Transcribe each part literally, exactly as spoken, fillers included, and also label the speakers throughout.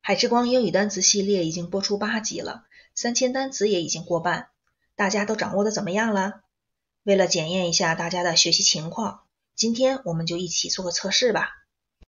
Speaker 1: 海之光英语单词系列已经播出八集了，三千单词也已经过半，大家都掌握的怎么样了？为了检验一下大家的学习情况，今天我们就一起做个测试吧。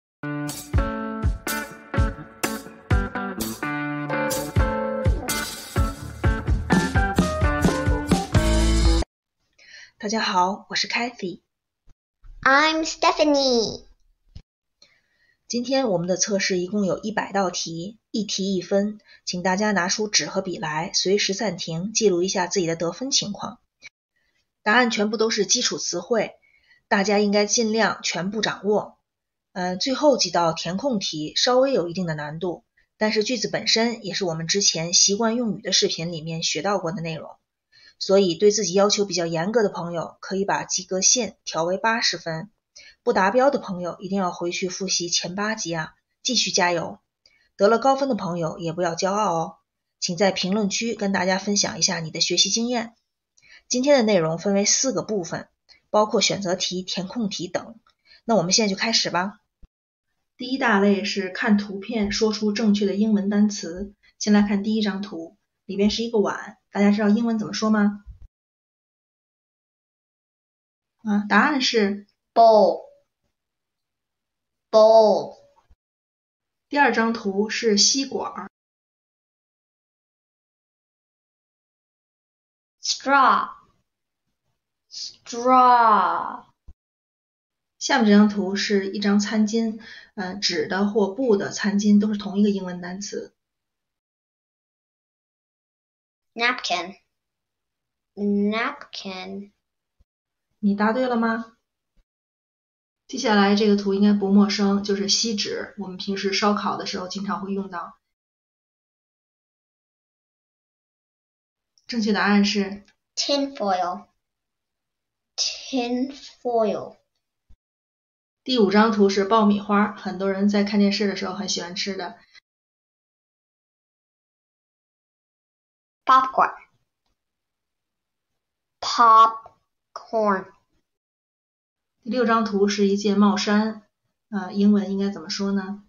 Speaker 1: 大家好，我是 Kathy。I'm
Speaker 2: Stephanie。
Speaker 1: 今天我们的测试一共有一百道题，一题一分，请大家拿出纸和笔来，随时暂停，记录一下自己的得分情况。答案全部都是基础词汇，大家应该尽量全部掌握。呃，最后几道填空题稍微有一定的难度，但是句子本身也是我们之前习惯用语的视频里面学到过的内容，所以对自己要求比较严格的朋友可以把及格线调为八十分。不达标的朋友一定要回去复习前八集啊，继续加油。得了高分的朋友也不要骄傲哦，请在评论区跟大家分享一下你的学习经验。今天的内容分为四个部分，包括选择题、填空题等。那我们现在就开始吧。第一大类是看图片说出正确的英文单词。先来看第一张图，里边是一个碗，大家知道英文怎么说吗？啊，答案是
Speaker 2: bowl bowl。
Speaker 1: 第二张图是吸管
Speaker 2: straw straw。
Speaker 1: 下面这张图是一张餐巾，呃，纸的或布的餐巾都是同一个英文单词。
Speaker 2: napkin napkin。
Speaker 1: 你答对了吗？接下来这个图应该不陌生，就是锡纸，我们平时烧烤的时候经常会用到。正确答案是
Speaker 2: tin foil tin foil。
Speaker 1: 第五张图是爆米花，很多人在看电视的时候很喜欢吃的。
Speaker 2: popcorn popcorn。
Speaker 1: 第六张图是一件帽衫，呃，英文应该怎么说呢？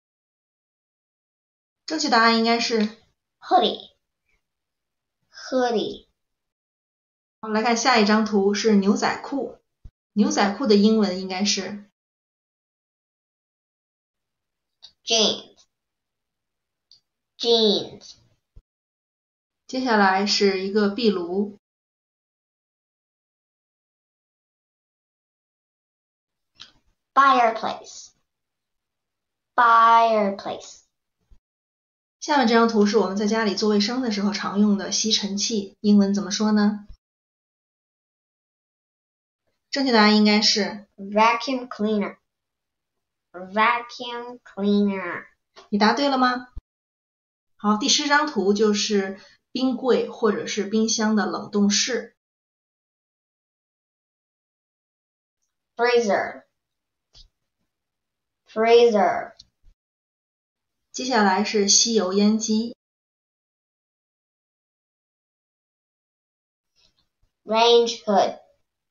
Speaker 1: 正确答案应该是
Speaker 2: hoodie hoodie。
Speaker 1: 好，来看下一张图是牛仔裤，牛仔裤的英文应该是
Speaker 2: jeans jeans。
Speaker 1: 接下来是一个壁炉，
Speaker 2: fireplace fireplace。
Speaker 1: 下面这张图是我们在家里做卫生的时候常用的吸尘器，英文怎么说呢？正确答案应该是
Speaker 2: vacuum cleaner vacuum cleaner。
Speaker 1: 你答对了吗？好，第十张图就是冰柜或者是冰箱的冷冻室，
Speaker 2: freezer freezer。
Speaker 1: 接下来是吸油烟机，
Speaker 2: range hood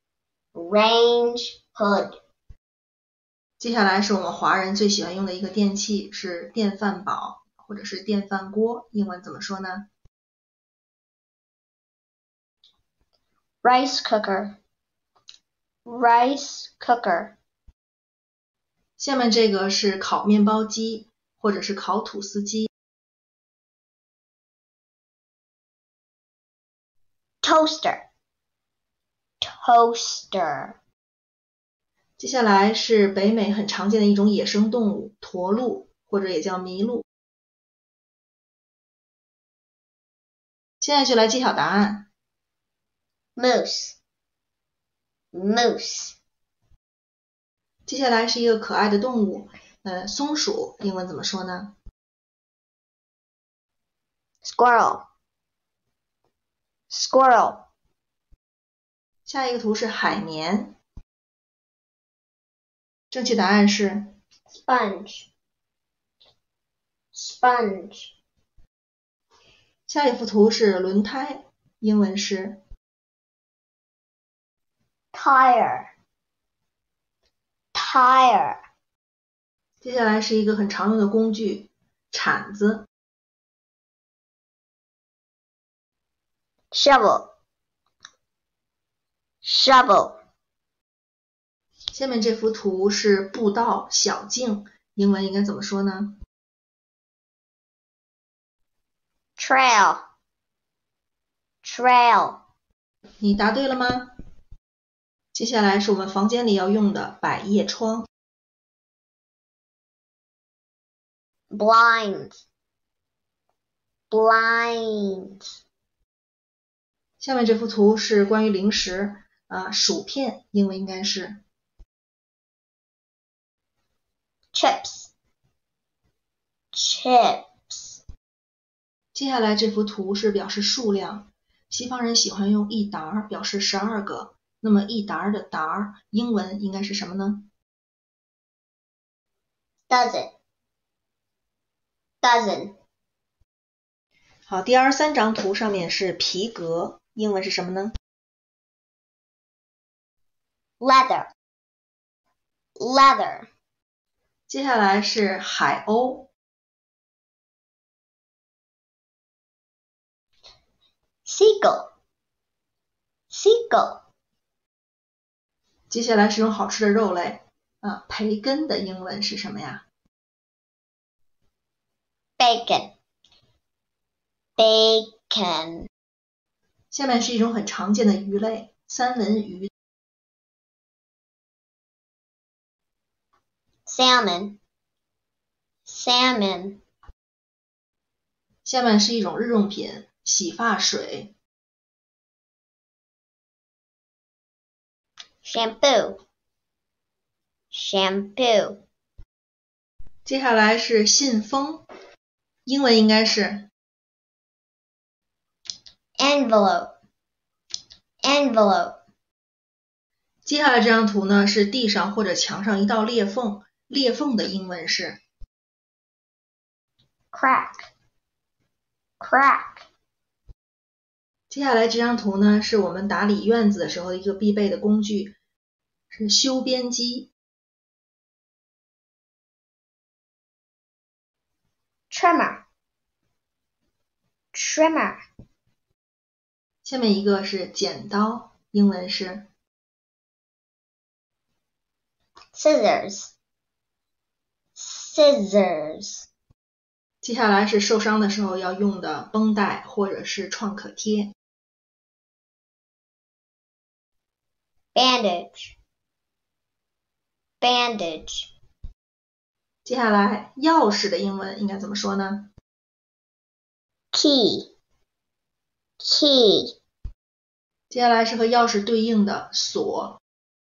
Speaker 2: range hood。
Speaker 1: 接下来是我们华人最喜欢用的一个电器，是电饭煲或者是电饭锅，英文怎么说呢？
Speaker 2: rice cooker rice cooker。
Speaker 1: 下面这个是烤面包机或者是烤吐司机，
Speaker 2: toaster toaster。
Speaker 1: 接下来是北美很常见的一种野生动物，驼鹿或者也叫麋鹿。现在就来揭晓答案，
Speaker 2: moose moose。
Speaker 1: 接下来是一个可爱的动物，呃，松鼠，英文怎么说呢？
Speaker 2: squirrel squirrel。
Speaker 1: 下一个图是海绵，正确答案是
Speaker 2: sponge sponge。
Speaker 1: 下一幅图是轮胎，英文是
Speaker 2: tire tire。
Speaker 1: 接下来是一个很常用的工具， 铲子。
Speaker 2: shovel, shovel,
Speaker 1: 下面这幅图是步道、小径，英文应该怎么说呢？
Speaker 2: trail, trail,
Speaker 1: 你答对了吗？接下来是我们房间里要用的百叶窗。
Speaker 2: blind, blind,
Speaker 1: 下面这幅图是关于零食啊，薯片，英文应该是
Speaker 2: chips, chips,
Speaker 1: 接下来这幅图是表示数量，西方人喜欢用一沓表示十二个，那么一沓的沓英文应该是什么呢？
Speaker 2: dozen, dozen,
Speaker 1: 好，第二十三张图上面是皮革，英文是什么呢？
Speaker 2: leather, leather,
Speaker 1: 接下来是海鸥，
Speaker 2: seagull, seagull,
Speaker 1: 接下来是种好吃的肉类啊，培根的英文是什么呀？
Speaker 2: bacon, bacon,
Speaker 1: 下面是一种很常见的鱼类，三文鱼。
Speaker 2: salmon, salmon,
Speaker 1: 下面是一种日用品，洗发水。
Speaker 2: shampoo, shampoo,
Speaker 1: 接下来是信封，英文应该是
Speaker 2: envelope, envelope,
Speaker 1: 接下来这张图呢是地上或者墙上一道裂缝，裂缝的英文是
Speaker 2: crack, crack,
Speaker 1: 接下来这张图呢是我们打理院子的时候一个必备的工具，是修边机。
Speaker 2: trimmer, trimmer,
Speaker 1: 下面一个是剪刀，英文是
Speaker 2: scissors, scissors,
Speaker 1: 接下来是受伤的时候要用的绷带或者是创可贴。
Speaker 2: bandage, bandage,
Speaker 1: 接下来钥匙的英文应该怎么说呢？
Speaker 2: key, key,
Speaker 1: 接下来是和钥匙对应的锁。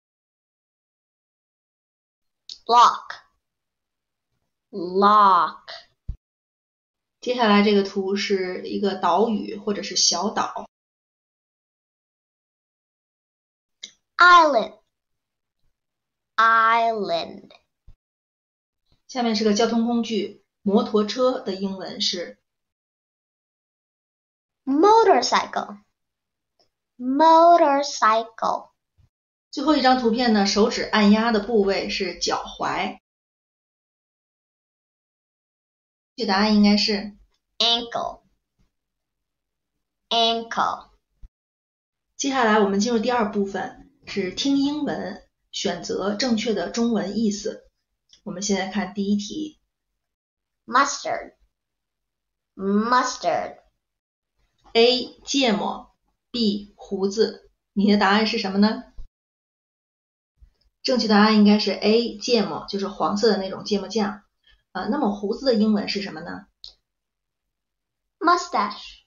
Speaker 2: lock, lock,
Speaker 1: 接下来这个图是一个岛屿或者是小岛。
Speaker 2: island, island,
Speaker 1: 下面是个交通工具，摩托车的英文是
Speaker 2: motorcycle, motorcycle,
Speaker 1: 最后一张图片呢，手指按压的部位是脚踝。这答案应该是
Speaker 2: ankle, ankle,
Speaker 1: 接下来我们进入第二部分，是听英文，选择正确的中文意思。我们现在看第一题。
Speaker 2: mustard, mustard,
Speaker 1: A 芥末 B 胡子，你的答案是什么呢？正确答案应该是 A 芥末，就是黄色的那种芥末酱。啊，那么胡子的英文是什么呢？
Speaker 2: mustache,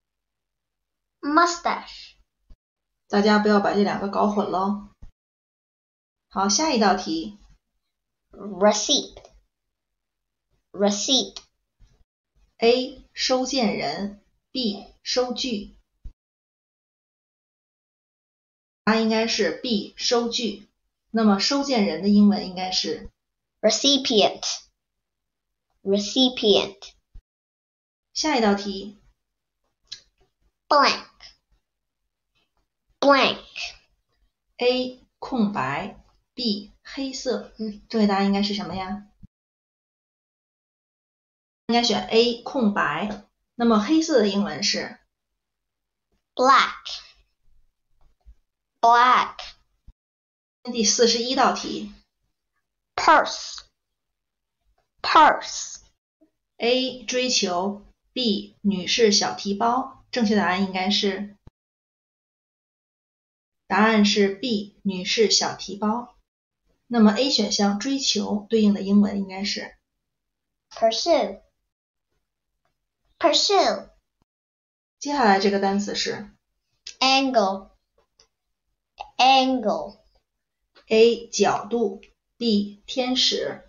Speaker 2: mustache,
Speaker 1: 大家不要把这两个搞混喽。好，下一道题。
Speaker 2: receipt, receipt,
Speaker 1: A 收件人 B 收据，答案应该是 B 收据。那么收件人的英文应该是
Speaker 2: recipient, recipient,
Speaker 1: 下一道题。
Speaker 2: blank, blank,
Speaker 1: A 空白 B 黑色，嗯，正确答案应该是什么呀？ 应该选 A 空白。那么黑色的英文是
Speaker 2: black, black,
Speaker 1: 第四十一道题。
Speaker 2: purse, purse,
Speaker 1: A 追求 B 女士小提包，正确答案应该是答案是 B 女士小提包。那么 A 选项追求对应的英文应该是
Speaker 2: pursue, pursue,
Speaker 1: 接下来这个单词是
Speaker 2: angle, angle,
Speaker 1: A 角度 B 天使，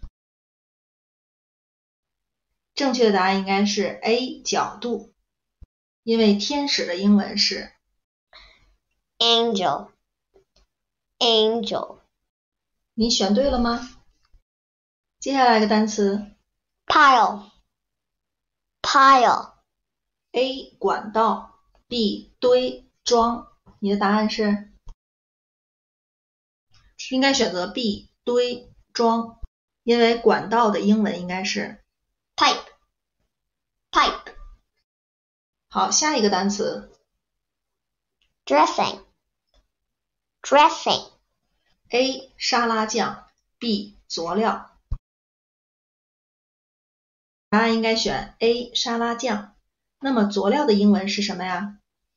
Speaker 1: 正确的答案应该是 A 角度，因为天使的英文是
Speaker 2: angel, angel,
Speaker 1: 你选对了吗？接下来一个单词
Speaker 2: pile, pile,
Speaker 1: A 管道 B 堆装，你的答案是应该选择 B 堆装，因为管道的英文应该是
Speaker 2: pipe, pipe,
Speaker 1: 好，下一个单词
Speaker 2: dressing, dressing,
Speaker 1: A 沙拉酱 B 佐料，答案应该选 A 沙拉酱。那么佐料的英文是什么呀？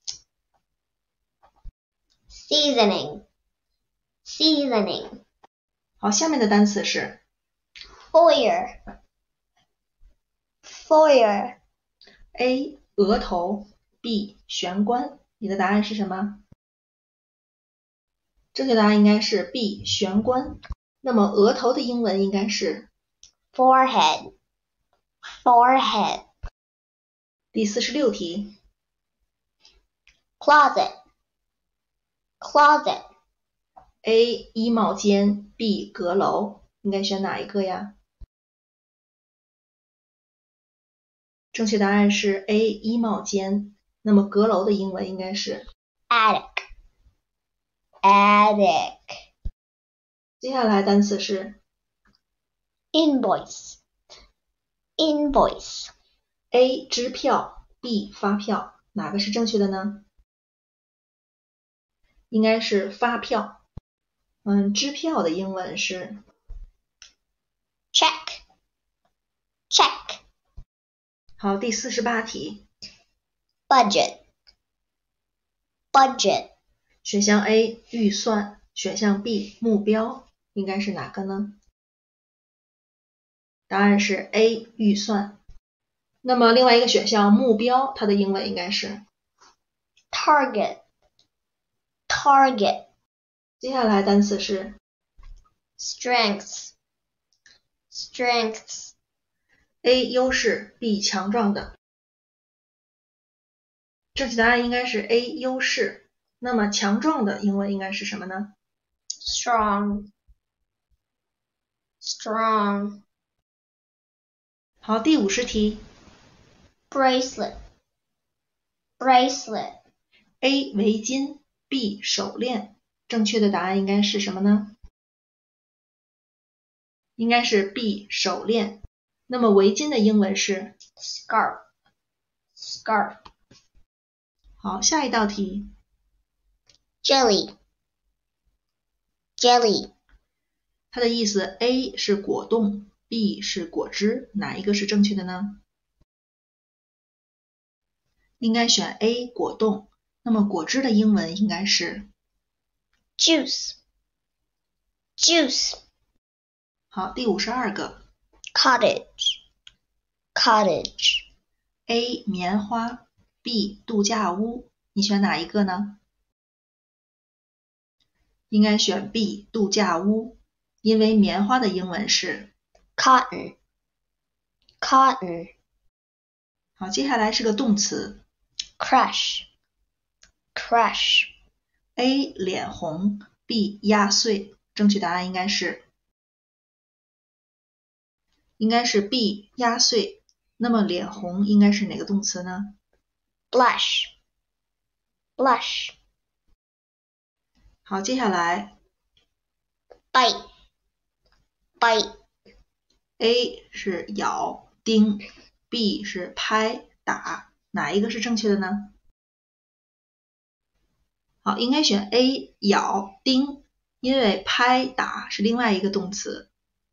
Speaker 2: seasoning, seasoning,
Speaker 1: 好，下面的单词是
Speaker 2: foyer, foyer,
Speaker 1: A 额头 B 玄关，你的答案是什么？正确答案应该是 B 玄关。那么额头的英文应该是
Speaker 2: forehead, forehead,
Speaker 1: 第四十六题
Speaker 2: closet, closet,
Speaker 1: A 衣帽间 B 阁楼，应该选哪一个呀？正确答案是 A 衣帽间。那么阁楼的英文应该是
Speaker 2: attic, attic,
Speaker 1: 接下来单词是
Speaker 2: invoice, invoice,
Speaker 1: A 支票 B 发票，哪个是正确的呢？应该是发票。嗯，支票的英文是
Speaker 2: check, check,
Speaker 1: 好，第四十八题
Speaker 2: budget, budget,
Speaker 1: 选项 A 预算，选项 B 目标，应该是哪个呢？答案是 A 预算。那么另外一个选项目标，它的英文应该是
Speaker 2: target, target,
Speaker 1: 接下来单词是
Speaker 2: strength, strength,
Speaker 1: A 优势 B 强壮的，正确答案应该是 A 优势。那么强壮的英文应该是什么呢？
Speaker 2: strong, strong,
Speaker 1: 好，第五十题
Speaker 2: bracelet, bracelet,
Speaker 1: A 围巾 B 手链，正确的答案应该是什么呢？应该是 B 手链。那么围巾的英文是
Speaker 2: scarf, scarf,
Speaker 1: 好，下一道题
Speaker 2: jelly, jelly,
Speaker 1: 它的意思 A 是果冻 B 是果汁，哪一个是正确的呢？应该选 A 果冻。那么果汁的英文应该是
Speaker 2: juice, juice,
Speaker 1: 好，第五十二个
Speaker 2: cottage, cottage,
Speaker 1: A 棉花 B 度假屋，你选哪一个呢？应该选 B 度假屋，因为棉花的英文是
Speaker 2: cotton, cotton,
Speaker 1: 好，接下来是个动词
Speaker 2: crush, crush,
Speaker 1: A 脸红 B 压碎，正确答案应该是应该是 B 压碎。那么脸红应该是哪个动词呢？
Speaker 2: blush, blush,
Speaker 1: 好，接下来
Speaker 2: bite, bite,
Speaker 1: A 是咬叮 B 是拍打，哪一个是正确的呢？好，应该选 A 咬叮，因为拍打是另外一个动词。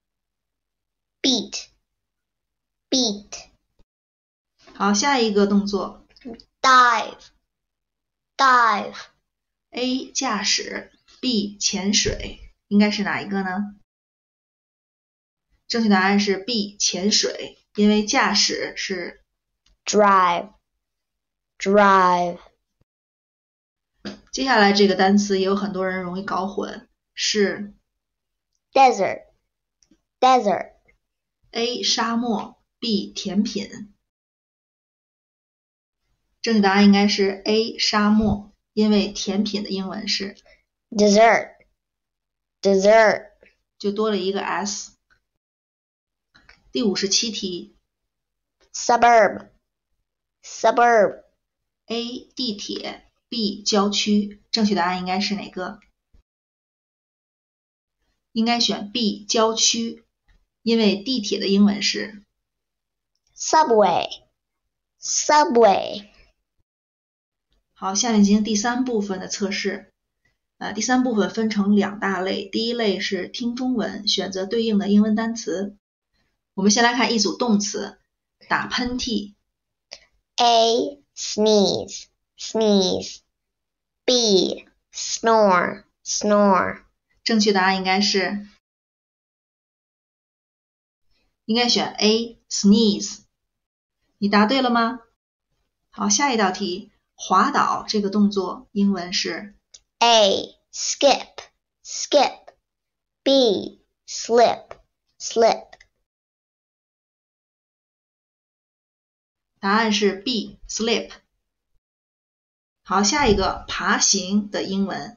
Speaker 2: beat beat
Speaker 1: 好，下一个动作
Speaker 2: dive dive
Speaker 1: A 驾驶 B 潜水，应该是哪一个呢？正确答案是 B 潜水，因为驾驶是
Speaker 2: drive drive
Speaker 1: 接下来这个单词也有很多人容易搞混，是
Speaker 2: desert desert
Speaker 1: A 沙漠 B 甜品。正确答案应该是 A 沙漠，因为甜品的英文是
Speaker 2: dessert dessert
Speaker 1: 就多了一个 s。第五十七题
Speaker 2: suburb suburb
Speaker 1: A 地铁 B 郊区，正确答案应该是哪个？应该选 B 郊区，因为地铁的英文是
Speaker 2: subway subway
Speaker 1: 好，下面进行第三部分的测试。呃，第三部分分成两大类，第一类是听中文，选择对应的英文单词。我们先来看一组动词，打喷嚏。
Speaker 2: A sneeze sneeze B snore snore
Speaker 1: 正确答案应该是，应该选 A sneeze。你答对了吗？好，下一道题，滑倒这个动作英文是
Speaker 2: A skip skip B slip slip
Speaker 1: 答案是 B slip。好，下一个爬行的英文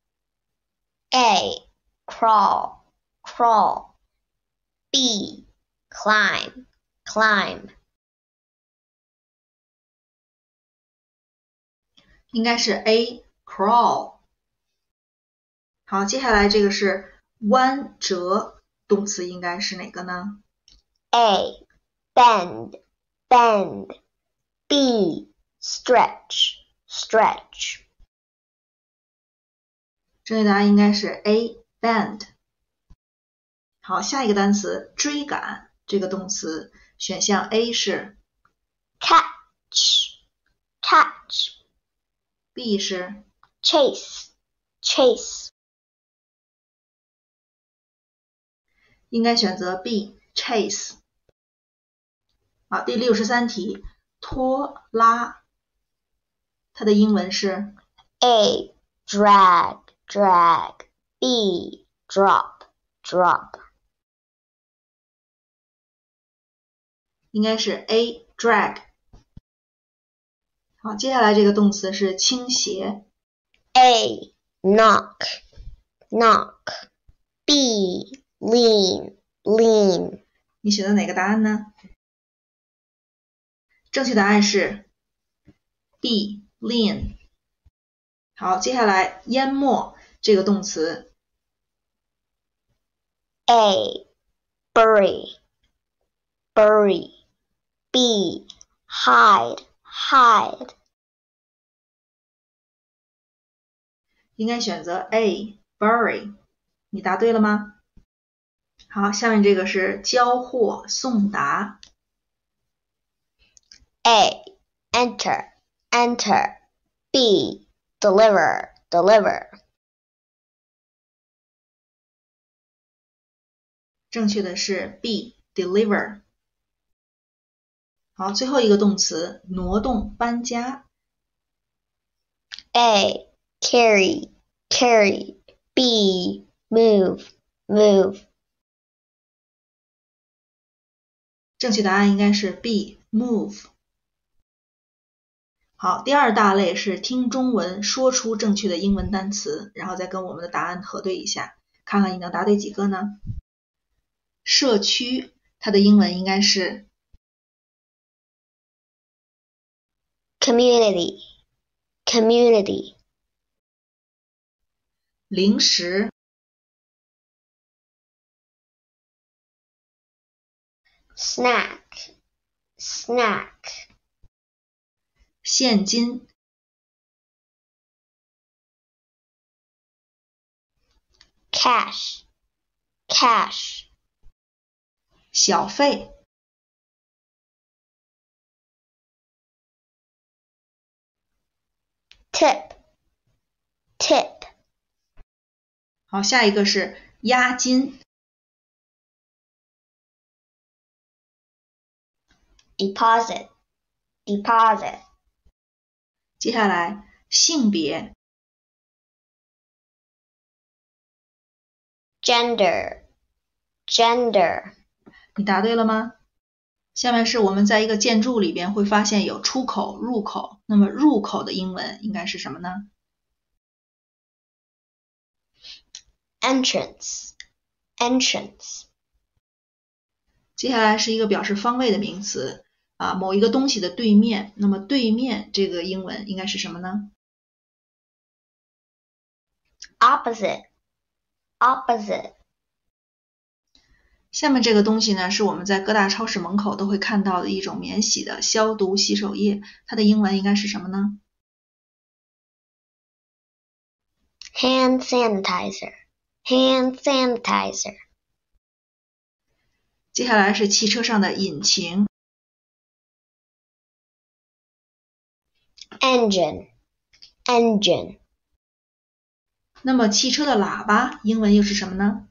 Speaker 2: A crawl crawl B climb climb
Speaker 1: 应该是 A crawl。好，接下来这个是弯折，动词应该是哪个呢？
Speaker 2: A bend bend B stretch stretch
Speaker 1: 正确答案应该是 A bend。好，下一个单词追赶这个动词，选项 A 是
Speaker 2: catch catch
Speaker 1: B 是
Speaker 2: chase chase
Speaker 1: 应该选择 B chase。好，第六十三题拖拉，它的英文是
Speaker 2: A drag drag B drop drop
Speaker 1: 应该是 A drag。好，接下来这个动词是倾斜
Speaker 2: A knock knock B lean lean
Speaker 1: 你选择哪个答案呢？正确答案是 B lean。好，接下来淹没这个动词
Speaker 2: A bury bury B hide hide
Speaker 1: 应该选择 A bury。你答对了吗？好，下面这个是交货送达
Speaker 2: A enter enter B deliver deliver
Speaker 1: 正确的是 B deliver。好，最后一个动词挪动搬家
Speaker 2: A carry carry B move move
Speaker 1: 正确答案应该是 B move。好，第二大类是听中文说出正确的英文单词，然后再跟我们的答案核对一下，看看你能答对几个呢？社区它的英文应该是
Speaker 2: community community
Speaker 1: 零食
Speaker 2: snack snack,
Speaker 1: 现金，
Speaker 2: cash, cash,
Speaker 1: 小费，
Speaker 2: tip, tip,
Speaker 1: 好，下一个是押金，
Speaker 2: deposit, deposit,
Speaker 1: 接下来性别，
Speaker 2: gender, gender,
Speaker 1: 你答对了吗？下面是我们在一个建筑里边会发现有出口、入口，那么入口的英文应该是什么呢？
Speaker 2: entrance, entrance,
Speaker 1: 接下来是一个表示方位的名词啊，某一个东西的对面，那么对面这个英文应该是什么呢？
Speaker 2: opposite, opposite,
Speaker 1: 下面这个东西呢，是我们在各大超市门口都会看到的一种免洗的消毒洗手液，它的英文应该是什么呢？
Speaker 2: hand sanitizer, hand sanitizer,
Speaker 1: 接下来是汽车上的引擎，
Speaker 2: engine, engine,
Speaker 1: 那么汽车的喇叭英文又是什么呢？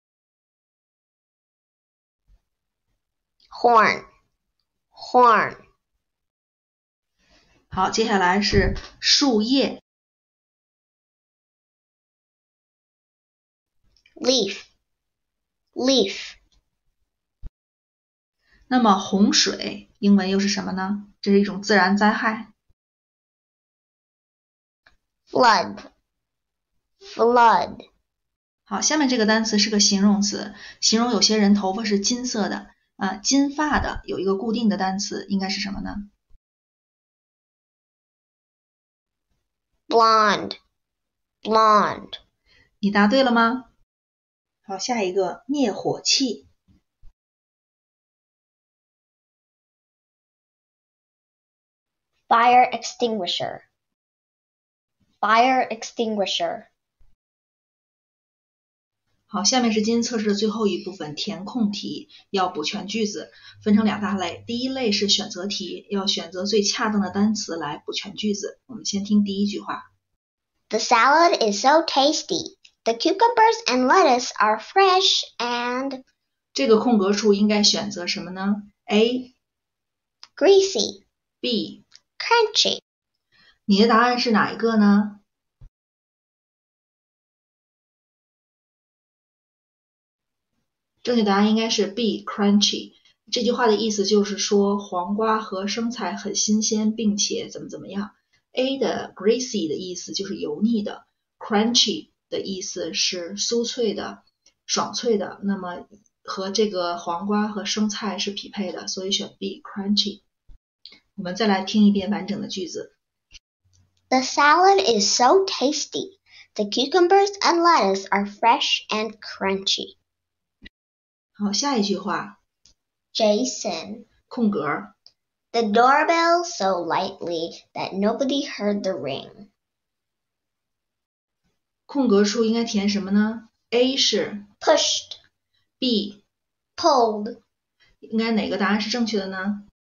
Speaker 2: horn, horn,
Speaker 1: 好，接下来是树叶，
Speaker 2: leaf, leaf,
Speaker 1: 那么洪水英文又是什么呢？这是一种自然灾害。
Speaker 2: flood, flood,
Speaker 1: 好，下面这个单词是个形容词，形容有些人头发是金色的啊，金发的有一个固定的单词应该是什么呢？
Speaker 2: blonde, blonde,
Speaker 1: 你答对了吗？好，下一个灭火器，
Speaker 2: fire extinguisher, fire extinguisher,
Speaker 1: 好，下面是今天测试的最后一部分填空题，要补全句子，分成两大类。第一类是选择题，要选择最恰当的单词来补全句子。我们先听第一句话。
Speaker 2: The salad is so tasty. The cucumbers and lettuce are fresh and
Speaker 1: 这个空格处应该选择什么呢？ A,
Speaker 2: greasy,
Speaker 1: B。
Speaker 2: crunchy.
Speaker 1: 你的答案是哪一个呢？正确答案应该是 B, crunchy。这句话的意思就是说黄瓜和生菜很新鲜，并且怎么怎么样。A 的 greasy 的意思就是油腻的， crunchy 的意思是酥脆的、爽脆的，那么和这个黄瓜和生菜是匹配的，所以选 B, crunchy。我们再来听一遍完整的句子。
Speaker 2: The salad is so tasty. The cucumbers and lettuce are fresh and crunchy.
Speaker 1: 好，下一句话
Speaker 2: Jason,
Speaker 1: 空格，
Speaker 2: the doorbell so lightly that nobody heard the ring.
Speaker 1: 空格处应该填什么呢？ A 是
Speaker 2: Pushed,
Speaker 1: B，
Speaker 2: pulled,
Speaker 1: 应该哪个答案是正确的呢？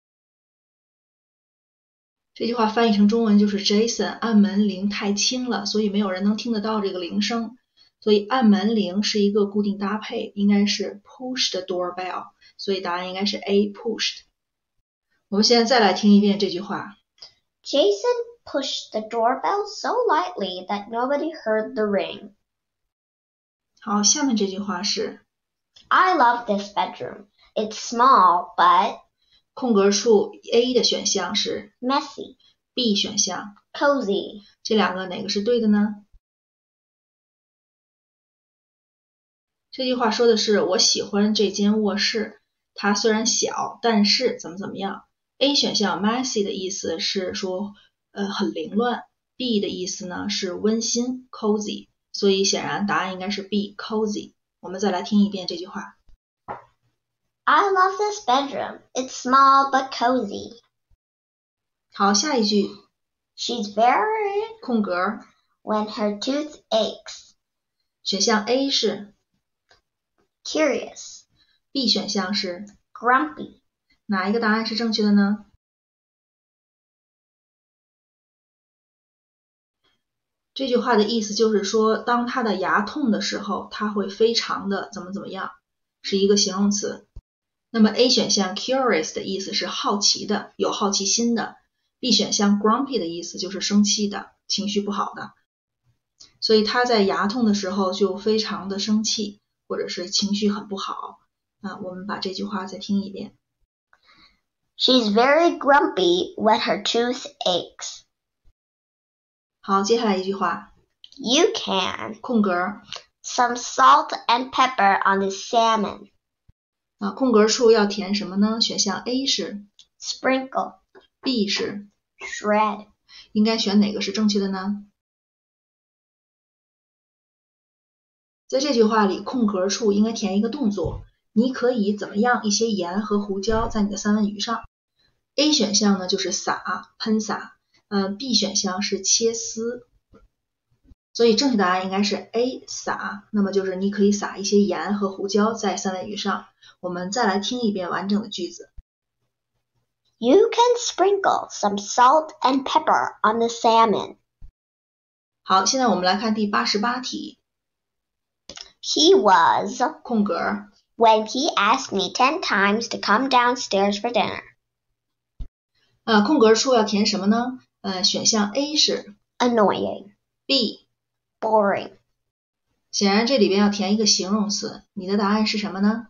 Speaker 1: 这句话翻译成中文就是 Jason 按门铃太轻了，所以没有人能听得到这个铃声，所以按门铃是一个固定搭配，应该是 push the doorbell， 所以答案应该是 A, pushed。 我们现在再来听一遍这句话。
Speaker 2: Jason pushed the doorbell so lightly that nobody heard the ring.
Speaker 1: 好，下面这句话是
Speaker 2: I love this bedroom. It's small, but
Speaker 1: 空格处 A 的选项是
Speaker 2: messy,
Speaker 1: B 选项，
Speaker 2: cozy.
Speaker 1: 这两个哪个是对的呢？这句话说的是我喜欢这间卧室，它虽然小，但是怎么怎么样。 A 选项 messy 的意思是说呃很凌乱， B 的意思呢是温馨 cozy， 所以显然答案应该是 B, cozy。 我们再来听一遍这句话。
Speaker 2: I love this bedroom. It's small but cozy.
Speaker 1: 好，下一句
Speaker 2: She's very
Speaker 1: 空格
Speaker 2: when her tooth aches.
Speaker 1: 选项 A 是
Speaker 2: Curious,
Speaker 1: B 选项是
Speaker 2: grumpy.
Speaker 1: 哪一个答案是正确的呢？这句话的意思就是说，当他的牙痛的时候，他会非常的怎么怎么样，是一个形容词。那么 A 选项 curious 的意思是好奇的，有好奇心的。B 选项 grumpy 的意思就是生气的，情绪不好的。所以他在牙痛的时候就非常的生气，或者是情绪很不好。啊，我们把这句话再听一遍。
Speaker 2: She's very grumpy when her tooth aches.
Speaker 1: 好，接下来一句话
Speaker 2: You can
Speaker 1: 空格
Speaker 2: some salt and pepper on the salmon.
Speaker 1: 啊，空格处要填什么呢？选项 A 是
Speaker 2: Sprinkle,
Speaker 1: B 是
Speaker 2: shred.
Speaker 1: 应该选哪个是正确的呢？在这句话里，空格处应该填一个动作，你可以怎么样一些盐和胡椒在你的三文鱼上。A 选项呢就是撒，喷洒，呃 B 选项是切丝，所以正确答案应该是 A 撒，那么就是你可以撒一些盐和胡椒在三文鱼上。我们再来听一遍完整的句子。
Speaker 2: You can sprinkle some salt and pepper on the salmon.
Speaker 1: 好，现在我们来看第八十八题。
Speaker 2: He was
Speaker 1: 空格
Speaker 2: when he asked me ten times to come downstairs for dinner.
Speaker 1: 呃，空格处要填什么呢？呃，选项 A 是
Speaker 2: Annoying,
Speaker 1: B，
Speaker 2: boring.
Speaker 1: 显然这里边要填一个形容词，你的答案是什么呢？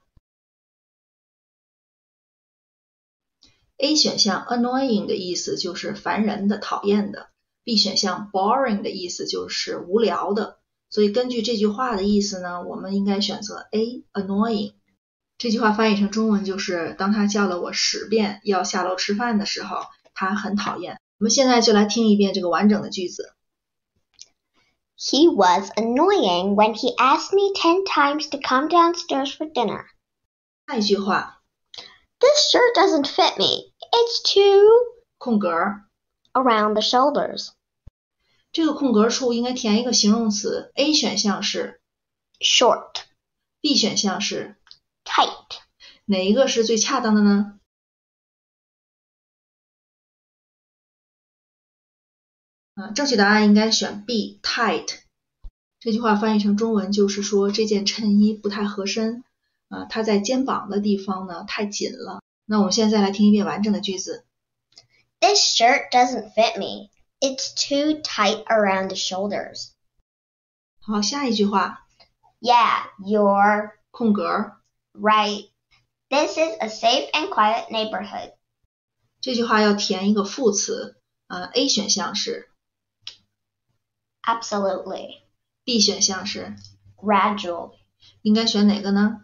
Speaker 1: A 选项 annoying 的意思就是烦人的、讨厌的。B 选项 boring 的意思就是无聊的。所以根据这句话的意思呢，我们应该选择 A annoying。这句话翻译成中文就是，当他叫了我十遍要下楼吃饭的时候，他很讨厌。我们现在就来听一遍这个完整的句子。
Speaker 2: He was annoying when he asked me ten times to come downstairs for dinner.
Speaker 1: 下一句话
Speaker 2: This shirt doesn't fit me. It's too
Speaker 1: 空格
Speaker 2: around the shoulders.
Speaker 1: 这个空格处应该填一个形容词 A 选项是
Speaker 2: Short,
Speaker 1: B 选项是
Speaker 2: tight.
Speaker 1: 哪一个是最恰当的呢？啊，正确答案应该选 B tight。这句话翻译成中文就是说这件衬衣不太合身，啊，它在肩膀的地方呢太紧了。那我们现在再来听一遍完整的句子。
Speaker 2: This shirt doesn't fit me. It's too tight around the shoulders.
Speaker 1: 好，下一句话
Speaker 2: Yeah, you're
Speaker 1: 空格
Speaker 2: right. This is a safe and quiet neighborhood.
Speaker 1: 这句话要填一个副词，呃 A 选项是
Speaker 2: Absolutely.
Speaker 1: B 选项是
Speaker 2: Gradually.
Speaker 1: 应该选哪个呢？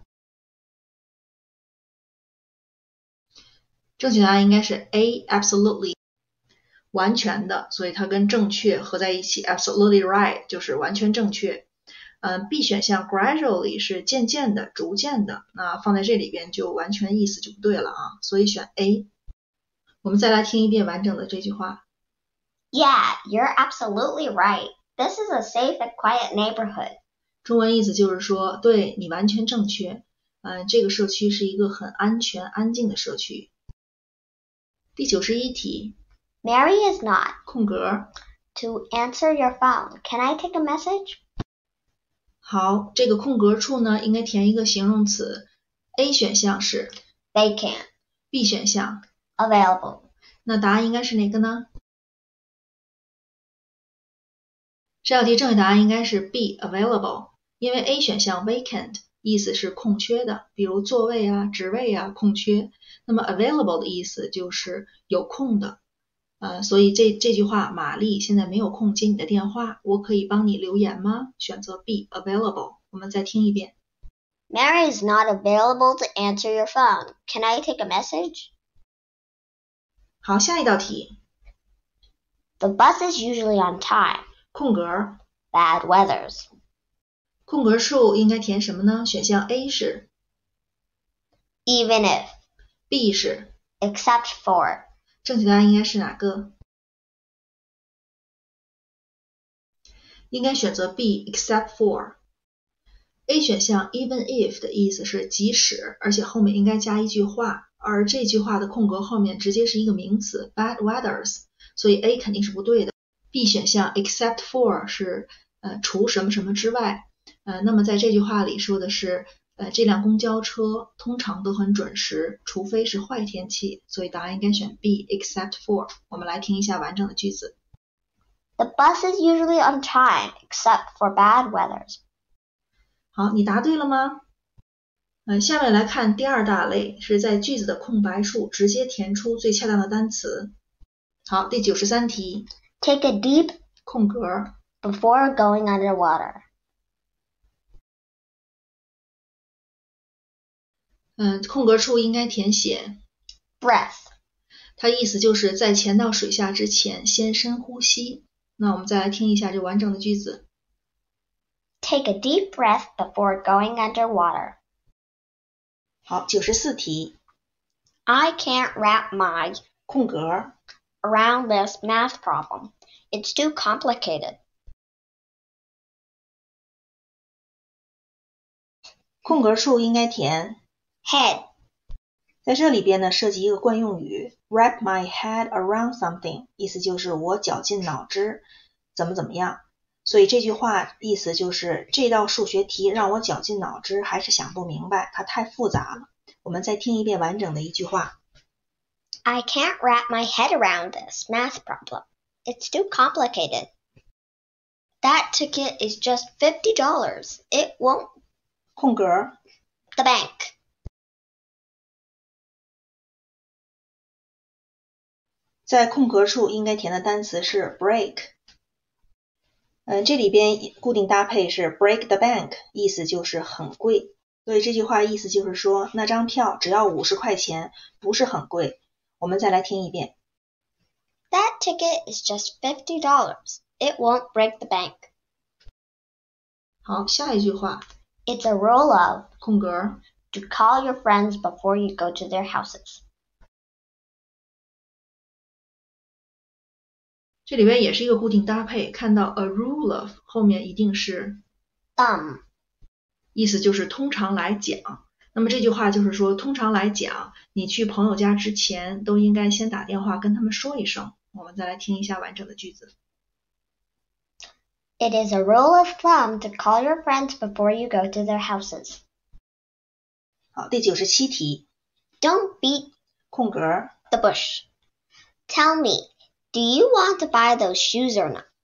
Speaker 1: 正确答案应该是 A absolutely 完全的，所以它跟正确合在一起 absolutely right 就是完全正确。嗯 B 选项 gradually 是渐渐的、逐渐的，那放在这里边就完全意思就不对了啊，所以选 A。我们再来听一遍完整的这句话。
Speaker 2: Yeah, you're absolutely right. This is a safe and quiet neighborhood.
Speaker 1: 中文意思就是说，对，你完全正确。嗯，这个社区是一个很安全、安静的社区。第九十一题
Speaker 2: Mary is not
Speaker 1: 空格
Speaker 2: to answer your phone. Can I take a message?
Speaker 1: 好，这个空格处呢，应该填一个形容词。A 选项是
Speaker 2: Vacant.
Speaker 1: B 选项，
Speaker 2: Available.
Speaker 1: 那答案应该是哪个呢？这道题正确答案应该是 B available， 因为 A 选项 vacant 意思是空缺的，比如座位啊、职位啊空缺。那么 available 的意思就是有空的，呃，所以这这句话，玛丽现在没有空接你的电话，我可以帮你留言吗？选择 B available。我们再听一遍。
Speaker 2: Mary is not available to answer your phone. Can I take a message?
Speaker 1: 好，下一道题。
Speaker 2: The bus is usually on time.
Speaker 1: 空格
Speaker 2: Bad weathers.
Speaker 1: 空格处应该填什么呢？选项 A 是
Speaker 2: Even if.
Speaker 1: B 是
Speaker 2: Except for.
Speaker 1: 正确答案应该是哪个？应该选择 B except for。A 选项 even if 的意思是即使，而且后面应该加一句话，而这句话的空格后面直接是一个名词 bad weathers， 所以 A 肯定是不对的。B 选项 except for 是呃除什么什么之外，呃那么在这句话里说的是呃这辆公交车通常都很准时，除非是坏天气，所以答案应该选 B except for。我们来听一下完整的句子。
Speaker 2: The bus is usually on time except for bad weathers.
Speaker 1: 好，你答对了吗？嗯，下面来看第二大类，是在句子的空白处直接填出最恰当的单词。好，第九十三题。
Speaker 2: Take a deep
Speaker 1: 空格
Speaker 2: before going underwater.
Speaker 1: 嗯，空格处应该填写
Speaker 2: Breath.
Speaker 1: 它意思就是在潜到水下之前先深呼吸。那我们再来听一下这完整的句子。
Speaker 2: Take a deep breath before going underwater.
Speaker 1: 好，九十四题。
Speaker 2: I can't wrap my
Speaker 1: 空格
Speaker 2: around this math problem. It's too complicated.
Speaker 1: 空格处应该填
Speaker 2: Head.
Speaker 1: 在这里边呢，涉及一个惯用语 wrap my head around something， 意思就是我绞尽脑汁怎么怎么样。所以这句话意思就是这道数学题让我绞尽脑汁还是想不明白，它太复杂了。我们再听一遍完整的一句话。
Speaker 2: I can't wrap my head around this math problem. It's too complicated. That ticket is just fifty dollars. It won't.
Speaker 1: 空格
Speaker 2: The bank.
Speaker 1: 在空格处应该填的单词是 break。嗯，这里边固定搭配是 break the bank， 意思就是很贵。所以这句话意思就是说，那张票只要五十块钱，不是很贵。我们再来听一遍。
Speaker 2: That ticket is just fifty dollars. It won't break the bank.
Speaker 1: 好，下一句话。
Speaker 2: It's a rule of
Speaker 1: 空格
Speaker 2: to call your friends before you go to their houses.
Speaker 1: 这里边也是一个固定搭配，看到 a rule of 后面一定是
Speaker 2: Thumb.
Speaker 1: 意思就是通常来讲。那么这句话就是说，通常来讲，你去朋友家之前都应该先打电话跟他们说一声。我们再来听一下完整的句子。
Speaker 2: It is a rule of thumb to call your friends before you go to their houses.
Speaker 1: 好，第九十七题。
Speaker 2: Don't beat
Speaker 1: 空格
Speaker 2: the bush. Tell me, do you want to buy those shoes or not?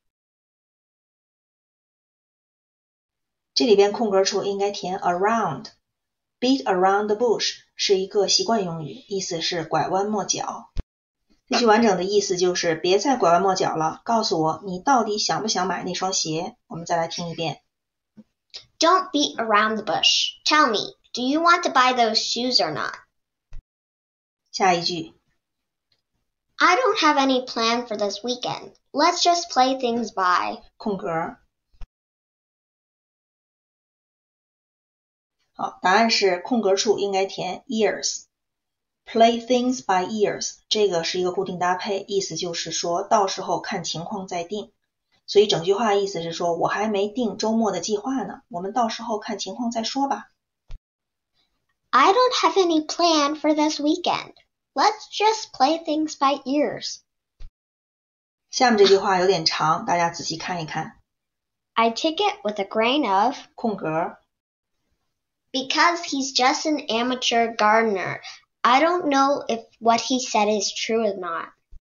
Speaker 1: 这里边空格处应该填 around。Beat around the bush 是一个习惯用语，意思是拐弯抹角。这句完整的意思就是别再拐弯抹角了，告诉我你到底想不想买那双鞋。我们再来听一遍。
Speaker 2: Don't beat around the bush. Tell me, do you want to buy those shoes or not?
Speaker 1: 下一句。
Speaker 2: I don't have any plan for this weekend. Let's just play things by
Speaker 1: 空格。好，答案是空格处应该填 ears。Play things by ears， 这个是一个固定搭配，意思就是说到时候看情况再定。所以整句话意思是说我还没定周末的计划呢，我们到时候看情况再说吧。
Speaker 2: I don't have any plan for this weekend. Let's just play things by ears.
Speaker 1: 下面这句话有点长，大家仔细看一看。
Speaker 2: I take it with a grain of
Speaker 1: 空格。
Speaker 2: Because he's just an amateur gardener, I don't know if what he said is true or not.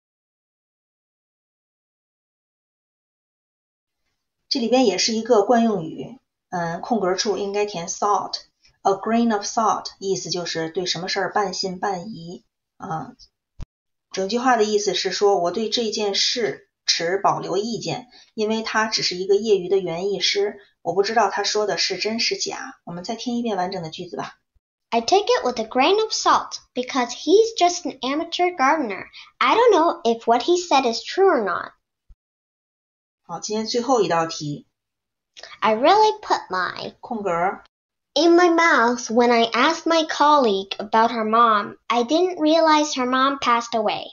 Speaker 1: 这里边也是一个惯用语，嗯，空格处应该填 salt。A grain of salt 意思就是对什么事儿半信半疑啊。整句话的意思是说我对这件事持保留意见，因为他只是一个业余的园艺师，我不知道他说的是真是假。我们再听一遍完整的句子吧。
Speaker 2: I take it with a grain of salt because he's just an amateur gardener. I don't know if what he said is true or not.
Speaker 1: 好，今天最后一道题。
Speaker 2: I really put my
Speaker 1: 空格
Speaker 2: in my mouth when I asked my colleague about her mom. I didn't realize her mom passed away.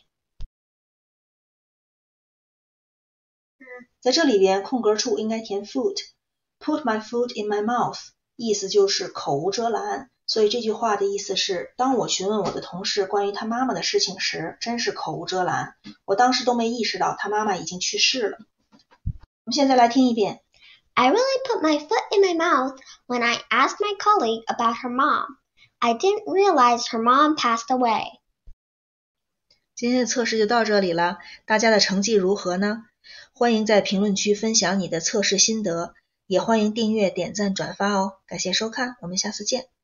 Speaker 1: 在这里边空格处应该填 foot。Put my foot in my mouth 意思就是口无遮拦，所以这句话的意思是，当我询问我的同事关于他妈妈的事情时，真是口无遮拦，我当时都没意识到他妈妈已经去世了。我们现在来听一遍。
Speaker 2: I really put my foot in my mouth when I asked my colleague about her mom. I didn't realize her mom passed away.
Speaker 1: 今天的测试就到这里了，大家的成绩如何呢？欢迎在评论区分享你的测试心得，也欢迎订阅、点赞、转发哦。感谢收看，我们下次见。